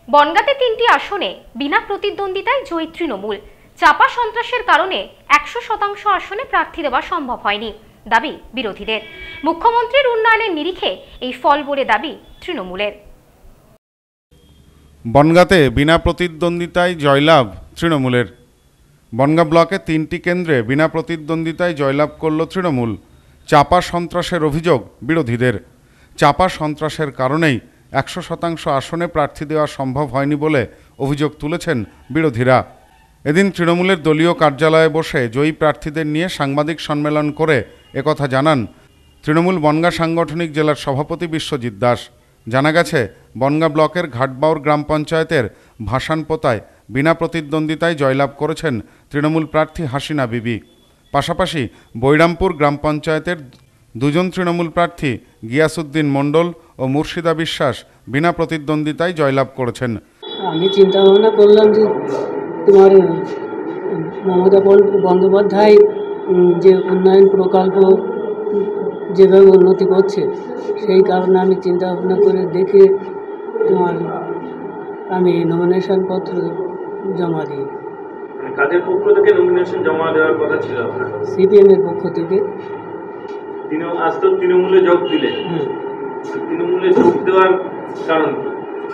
বনগাঁতে 3টি আসনে বিনা প্রতিদ্বন্দ্বিতায় জয়ী তৃণমূল। চাপা সন্ত্রাসের কারণে 100% আসনে প্রার্থী দেওয়া সম্ভব হয়নি, দাবি বিরোধীদের। মুখ্যমন্ত্রীর উন্নয়নের নিরিখে এই ফল বলে দাবি তৃণমূলের। বনগাঁতে বিনা প্রতিদ্বন্দ্বিতায় জয়লাভ তৃণমূলের। বনগাঁ ব্লকে 3টি কেন্দ্রে বিনা প্রতিদ্বন্দ্বিতায় জয়লাভ করল তৃণমূল। চাপা সন্ত্রাসের অভিযোগ বিরোধীদের। চাপা সন্ত্রাসের কারণেই 100% আসনে প্রার্থী দেওয়া সম্ভব হয়নি বলে অভিযোগ তুলেছেন বিরোধীরা। এদিন তৃণমূলের দলীয় কার্যালয়ে বসে জয়ী প্রার্থীদের নিয়ে সাংবাদিক সম্মেলন করে একথা জানান তৃণমূল বনগাঁ সাংগঠনিক জেলার সভাপতি বিশ্বজিৎ দাস। জানা গেছে, বনগাঁ ব্লকের ঘাটবাউর গ্রাম পঞ্চায়েতের ভাসানপোতায় বিনা প্রতিদ্বন্দ্বিতায় জয়লাভ করেছেন তৃণমূল প্রার্থী হাসিনা বিবি। পাশাপাশি বৈরামপুর গ্রাম পঞ্চায়েতের 2জন তৃণমূল প্রার্থী গিয়াসউদ্দিন মণ্ডল ও মুর্শিদা বিশ্বাস বিনা প্রতিদ্বন্দ্বিতায় জয়লাভ করেছেন। আমি চিন্তা ভাবনা করলাম যে তোমার মমতা বন্দ্যোপাধ্যায় যে উন্নয়ন প্রকল্প যেভাবে উন্নতি করছে, সেই কারণে আমি চিন্তা ভাবনা করে দেখে আমি নমিনেশন পত্র জমা দিই। কাদের পক্ষ থেকে নমিনেশন জমা দেওয়ার কথা ছিল আপনার? সিপিএম এর পক্ষ থেকে। আজ তো তৃণমূলে যোগ দিলেন, তৃণমূলে যোগ দেওয়ার কারণ কি?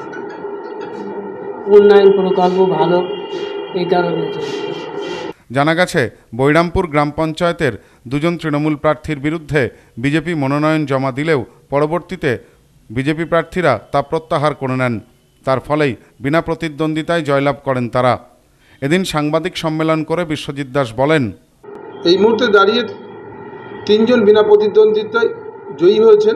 উন্নয়ন প্রকল্প ভালো, এই কারণে। জানা গেছে, বৈরামপুর গ্রাম পঞ্চায়েতের 2জন তৃণমূল প্রার্থীর বিরুদ্ধে বিজেপি মনোনয়ন জমা দিলেও পরবর্তীতে বিজেপি প্রার্থীরা তা প্রত্যাহার করে নেন। তার ফলেই বিনা প্রতিদ্বন্দ্বিতায় জয়লাভ করেন তারা। এদিন সাংবাদিক সম্মেলন করে বিশ্বজিৎ দাস বলেন, এই মুহূর্তে দাঁড়িয়ে 3জন বিনা প্রতিদ্বন্দ্বিতায় জয়ী হয়েছেন।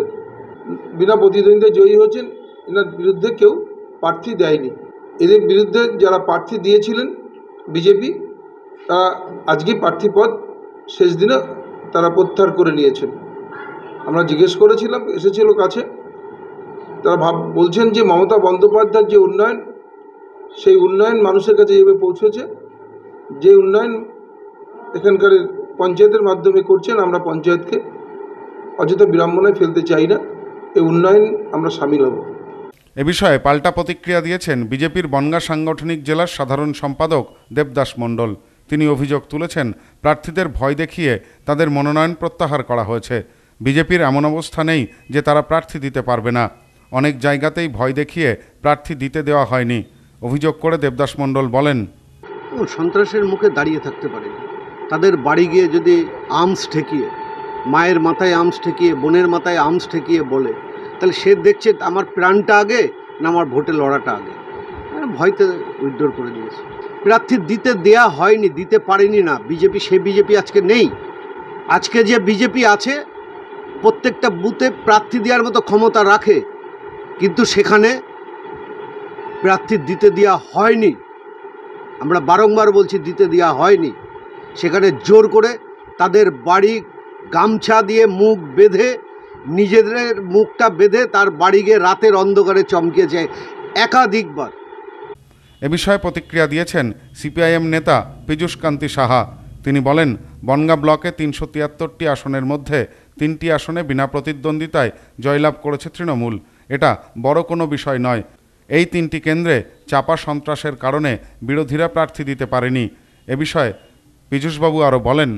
এনার বিরুদ্ধে কেউ প্রার্থী দেয়নি। এদের বিরুদ্ধে যারা প্রার্থী দিয়েছিলেন বিজেপি, তারা আজকে প্রার্থী পদ শেষ দিনে তারা প্রত্যাহার করে নিয়েছেন। আমরা জিজ্ঞেস করেছিলাম, এসেছিল কাছে, তারা বলছেন যে মমতা বন্দ্যোপাধ্যায়ের যে উন্নয়ন, সেই উন্নয়ন মানুষের কাছে যেভাবে পৌঁছেছে, যে উন্নয়ন এখানকার পঞ্চায়েতের মাধ্যমে করছেন, আমরা পঞ্চায়েতকে অযথা বিড়ম্বনায় ফেলতে চাই না। এই উন্নয়ন আমরা সামিল হব। এ বিষয়ে পাল্টা প্রতিক্রিয়া দিয়েছেন বিজেপির বনগাঁ সাংগঠনিক জেলার সাধারণ সম্পাদক দেবদাস মণ্ডল। তিনি অভিযোগ তুলেছেন, প্রার্থীদের ভয় দেখিয়ে তাদের মনোনয়ন প্রত্যাহার করা হয়েছে। বিজেপির এমন অবস্থা নেই যে তারা প্রার্থী দিতে পারবে না। অনেক জায়গাতেই ভয় দেখিয়ে প্রার্থী দিতে দেওয়া হয়নি। অভিযোগ করে দেবদাস মণ্ডল বলেন, সন্ত্রাসের মুখে দাঁড়িয়ে থাকতে পারে। তাদের বাড়ি গিয়ে যদি আর্মস ঠেকিয়ে, মায়ের মাথায় আর্মস ঠেকিয়ে, বোনের মাথায় আর্মস ঠেকিয়ে বলে, তাহলে সে দেখছে আমার প্রাণটা আগে না আমার ভোটে লড়াটা আগে। ভয়তে উইথড্র করে দিয়েছে। প্রার্থী দিতে দেয়া হয়নি, দিতে পারেনি না। বিজেপি, সে বিজেপি আজকে নেই। আজকে যে বিজেপি আছে, প্রত্যেকটা বুথে প্রার্থী দেওয়ার মতো ক্ষমতা রাখে, কিন্তু সেখানে প্রার্থী দিতে দেওয়া হয়নি। আমরা বারংবার বলছি, দিতে দেওয়া হয়নি। সেখানে জোর করে তাদের বাড়ি গামছা দিয়ে মুখ বেঁধে, নিজেদের মুখটা বেঁধে তার বাড়ি গিয়ে রাতের অন্ধকারে চমকিয়েছে একাধিকবার। এ বিষয়ে প্রতিক্রিয়া দিয়েছেন সিপিআইএম নেতা পীযূষ কান্তি সাহা। তিনি বলেন, বনগাঁ ব্লকে 373টি আসনের মধ্যে 3টি আসনে বিনা প্রতিদ্বন্দ্বিতায় জয়লাভ করেছে তৃণমূল। এটা বড় কোনো বিষয় নয়। এই 3টি কেন্দ্রে চাপা সন্ত্রাসের কারণে বিরোধীরা প্রার্থী দিতে পারেনি। এ বিষয়ে পীযূষবাবু আরও বলেন,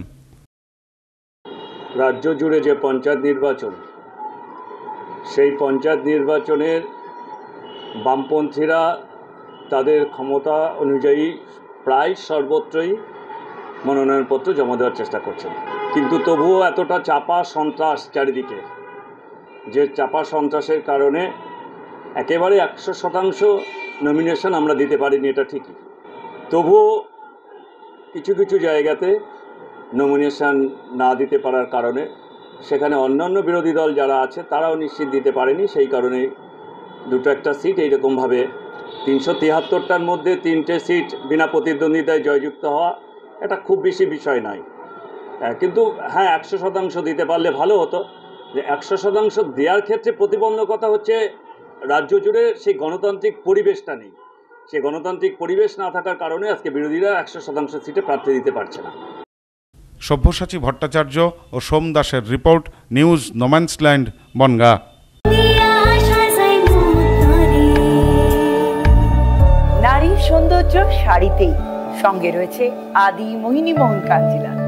রাজ্য জুড়ে যে পঞ্চায়েত নির্বাচন, সেই পঞ্চায়েত নির্বাচনের বামপন্থীরা তাদের ক্ষমতা অনুযায়ী প্রায় সর্বত্রই মনোনয়নপত্র জমা দেওয়ার চেষ্টা করছেন। কিন্তু তবুও এতটা চাপা সন্ত্রাস চারিদিকে, যে চাপা সন্ত্রাসের কারণে একেবারে 100% নমিনেশন আমরা দিতে পারিনি, এটা ঠিকই। তবুও কিছু কিছু জায়গাতে নমিনেশন না দিতে পারার কারণে সেখানে অন্যান্য বিরোধী দল যারা আছে তারাও নিশ্চিত দিতে পারেনি। সেই কারণে 2-1টা সিট এইরকমভাবে 373টার মধ্যে 3টে সিট বিনা প্রতিদ্বন্দ্বিতায় জয়যুক্ত হওয়া এটা খুব বেশি বিষয় নয়। কিন্তু হ্যাঁ, 100% দিতে পারলে ভালো হতো। যে 100% দেওয়ার ক্ষেত্রে প্রতিবন্ধকতা হচ্ছে রাজ্য জুড়ে সেই গণতান্ত্রিক পরিবেশটা নেই। সেই গণতান্ত্রিক পরিবেশ না থাকার কারণে আজকে বিরোধীরা 100% সিটে প্রার্থী দিতে পারছে না। সব্যসাচী ভট্টাচার্য ও সোম দাসের রিপোর্ট, নিউজ নোম্যান্সল্যান্ড, বনগাঁ। সৌন্দর্য শাড়িতেই, সঙ্গে রয়েছে আদি মোহিনী মোহন কাঞ্জিলাল।